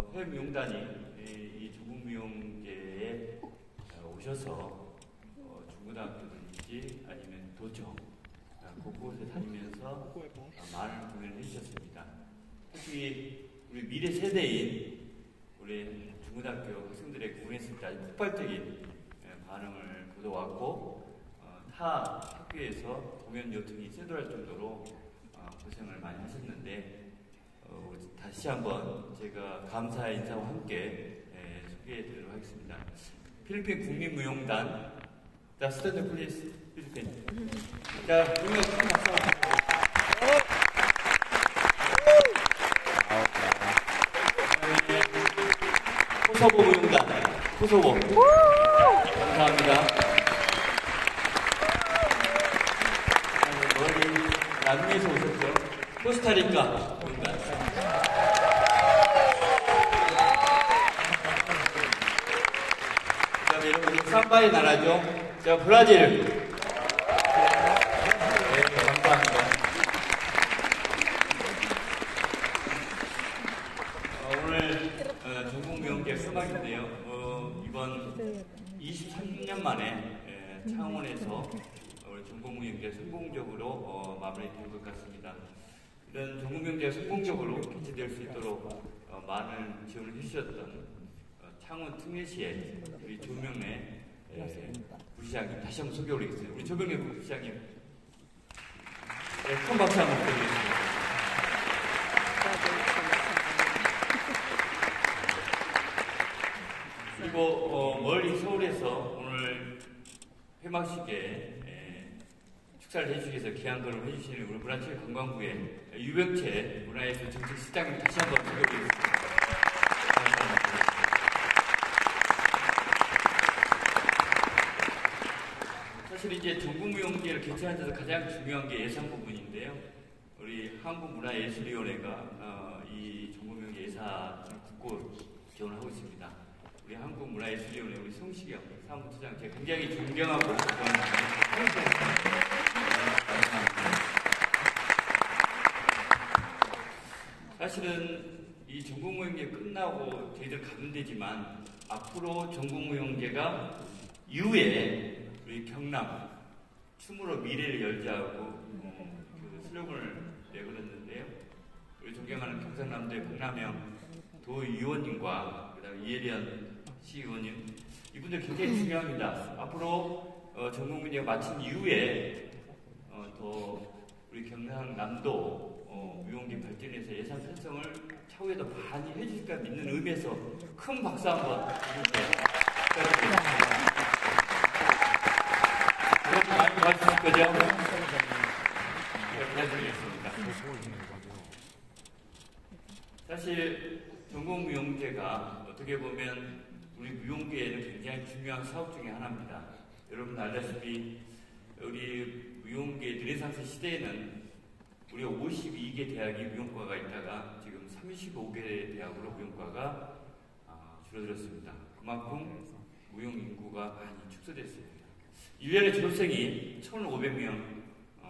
해외무용단이 이 중국무용계에 오셔서 중고등학교든지 아니면 도청 곳곳에 다니면서 많은 공연을 해주셨습니다. 특히 우리 미래 세대인 우리 중고등학교 학생들의 공연했을 때 아주 폭발적인 반응을 거둬왔고 타 학교에서 공연 요청이 쇄도할 정도로 고생을 많이 하셨는데 다시 한번 제가 감사의 인사와 함께 소개해드리도록 하겠습니다. 필리핀 국민무용단, 자 스탠드 플리즈 필리핀. 자 공연 큰 박수. 코소보 무용단, 코소보. 감사합니다. 멀리 남미에서 오셨죠? 코스타리카 무용단. 그 다음에 여러분 삼바의 나라죠? 자 브라질. 네, 감사합니다. 오늘 전국무용계 수박인데요. 이번 23년 만에 창원에서 우리 전국무용계 성공적으로 마무리된 것 같습니다. 이런 전국무용계가 성공적으로 개최될 수 있도록 많은 지원을 해주셨던 창원 특례시의 우리 조명래 부시장님 다시 한번 소개 올리겠습니다. 우리 조명래 부시장님 큰 박수 한번 부탁드리겠습니다. 그리고 멀리 서울에서 오늘 회막식에 축사를 해주시기 위해서 귀한 걸음 해주시는 우리 문화체육 관광부의 유병채 문화예술 정책실장님 다시 한번 소개드리겠습니다. 사실 이제 전국무용계를 개최하는 데서 가장 중요한 게 예산 부분인데요. 우리 한국문화예술위원회가 이 전국무용계 예산을 국고 지원을 하고 있습니다. 우리 한국문화예술위원회 우리 성시경 사무처장 제가 굉장히 존경하고 사실은 이 전국무용계 끝나고 저희들 가면 되지만 앞으로 전국무용계가 이후에 우리 경남 춤으로 미래를 열자고 그 슬로건을 내걸었는데요. 우리 존경하는 경상남도의 박남영 도의원님과 그다음에 이혜련 시의원님 이분들 굉장히 중요합니다. 앞으로 전국무용계가 마친 이후에 더 우리 경상남도 무용계 발전에서 예산 편성을 차후에도 많이 해주실까 믿는 의미에서 큰 박수 한번 드릴게요. 많이 봐주실 거죠? 부탁드리겠습니다. 사실 전국무용계가 어떻게 보면 우리 무용계에는 굉장히 중요한 사업 중에 하나입니다. 여러분 알다시피 우리 무용계 르네상스 시대에는 우리가 52개 대학이 무용과가 있다가 지금 35개 대학으로 무용과가 줄어들었습니다. 그만큼 무용 인구가 많이 축소됐습니다. 1년에 졸업생이 1,500명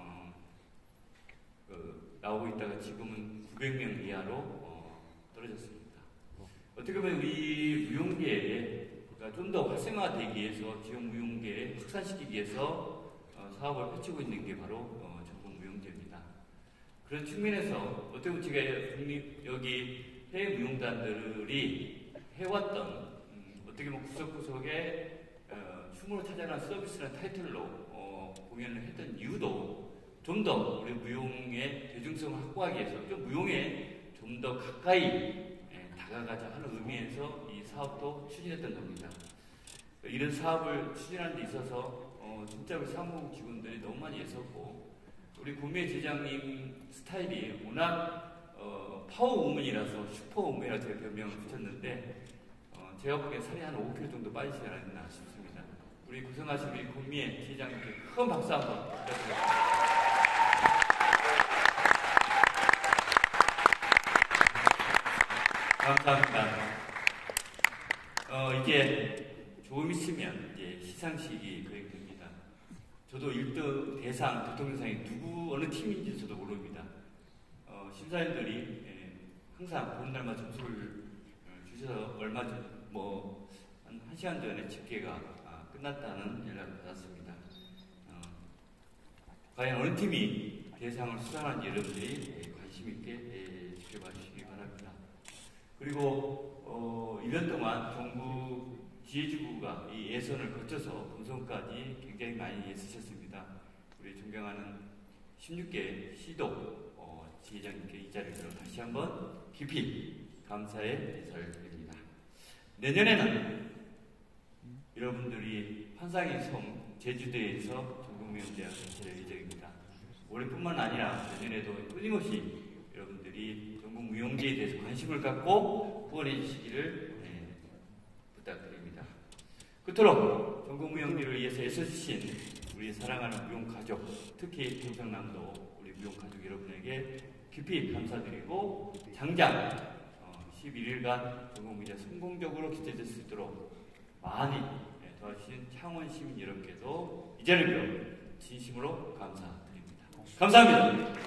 나오고 있다가 지금은 900명 이하로 떨어졌습니다. 어떻게 보면 우리 무용계가 좀 더 활성화되기 위해서 지역 무용계에 확산시키기 위해서 사업을 펼치고 있는 게 바로 전국무용제입니다. 그런 측면에서 어떻게 보면 제가 여기 해외 무용단들이 해왔던 어떻게 보면 구석구석에 춤으로 찾아가는 서비스라는 타이틀로 공연을 했던 이유도 좀 더 우리 무용의 대중성을 확보하기 위해서 좀 무용에 좀 더 가까이 다가가자 하는 의미에서 이 사업도 추진했던 겁니다. 이런 사업을 추진하는 데 있어서 진짜 우리 상무부 직원들이 너무 많이 애썼고 우리 구미애 제장님 스타일이 워낙 파워우먼이라서 슈퍼우먼이라고 제가 별명을 붙였는데 제가 보기엔 살이 한 5kg 정도 빠지지 않았나 싶습니다. 우리 고생하신 우리 구미애 제장님께 큰 박수 한번 부탁드립니다. 감사합니다. 이제 조금 있으면 이제 시상식이 거행됩니다. 저도 1등 대상, 대통령상이 어느 팀인지 저도 모릅니다. 심사위원들이 항상 보는 날마다 점수를 그래서 얼마 전, 한 1시간 전에 집계가 끝났다는 연락을 받았습니다. 과연 어느 팀이 대상을 수상하는지 여러분들이 관심 있게 지켜봐 주시기 바랍니다. 그리고 1년 동안 정부 지혜주부가 이 예선을 거쳐서 본선까지 굉장히 많이 애쓰셨습니다. 우리 존경하는 16개 시도 지회장님께 이 자리를 다시 한번 깊이 감사의 인사를 드립니다. 내년에는 여러분들이 환상의 섬 제주도에서 전국무용대회가 개최될 예정입니다. 올해뿐만 아니라 내년에도 끊임없이 여러분들이 전국무용대회에 대해서 관심을 갖고 후원해 주시기를 부탁드립니다. 끝으로 전국무용대회를 위해서 애써주신 우리 사랑하는 무용가족, 특히 평창남도 우리 무용가족 여러분에게 깊이 감사드리고 장장 11일간 전국무용대회 성공적으로 개최될 수 있도록 많이 도와주신 창원 시민 여러분께도 이 자리를 빌어 진심으로 감사드립니다. 감사합니다.